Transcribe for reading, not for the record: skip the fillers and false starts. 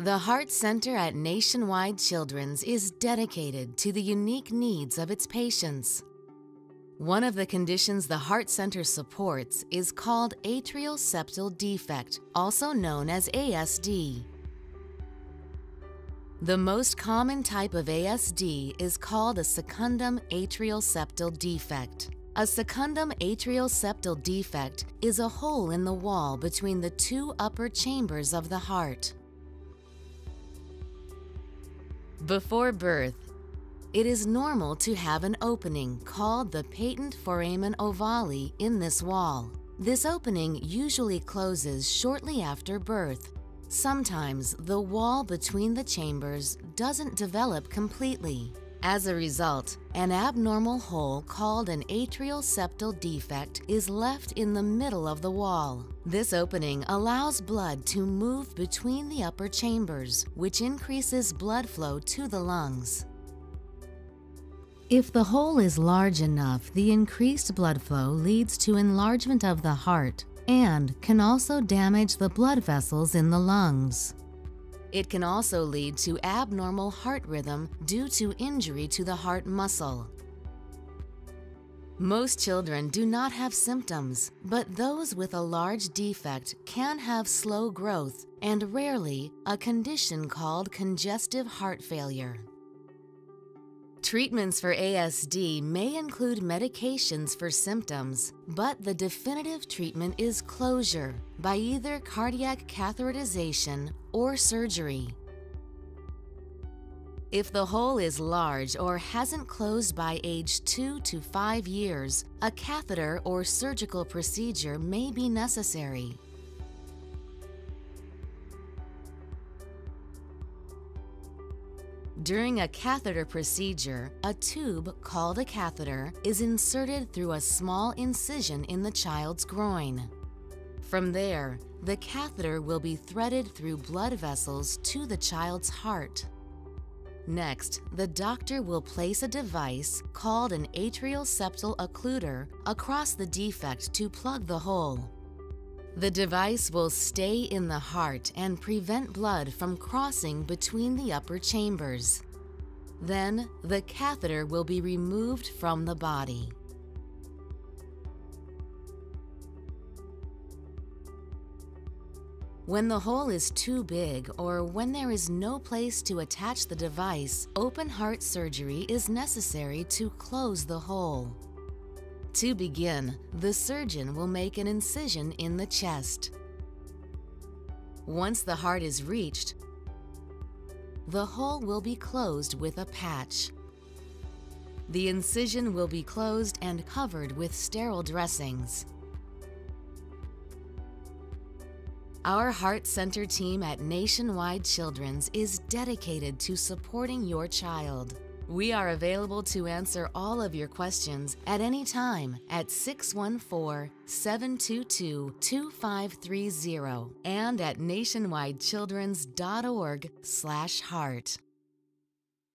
The Heart Center at Nationwide Children's is dedicated to the unique needs of its patients. One of the conditions the Heart Center supports is called Atrial Septal Defect, also known as ASD. The most common type of ASD is called a secundum atrial septal defect. A secundum atrial septal defect is a hole in the wall between the two upper chambers of the heart. Before birth, it is normal to have an opening called the patent foramen ovale in this wall. This opening usually closes shortly after birth. Sometimes the wall between the chambers doesn't develop completely. As a result, an abnormal hole called an atrial septal defect is left in the middle of the wall. This opening allows blood to move between the upper chambers, which increases blood flow to the lungs. If the hole is large enough, the increased blood flow leads to enlargement of the heart and can also damage the blood vessels in the lungs. It can also lead to abnormal heart rhythm due to injury to the heart muscle. Most children do not have symptoms, but those with a large defect can have slow growth and rarely a condition called congestive heart failure. Treatments for ASD may include medications for symptoms, but the definitive treatment is closure by either cardiac catheterization or surgery. If the hole is large or hasn't closed by age 2 to 5 years, a catheter or surgical procedure may be necessary. During a catheter procedure, a tube called a catheter is inserted through a small incision in the child's groin. From there, the catheter will be threaded through blood vessels to the child's heart. Next, the doctor will place a device called an atrial septal occluder across the defect to plug the hole. The device will stay in the heart and prevent blood from crossing between the upper chambers. Then, the catheter will be removed from the body. When the hole is too big or when there is no place to attach the device, open heart surgery is necessary to close the hole. To begin, the surgeon will make an incision in the chest. Once the heart is reached, the hole will be closed with a patch. The incision will be closed and covered with sterile dressings. Our Heart Center team at Nationwide Children's is dedicated to supporting your child. We are available to answer all of your questions at any time at 614-722-2530 and at nationwidechildrens.org/heart.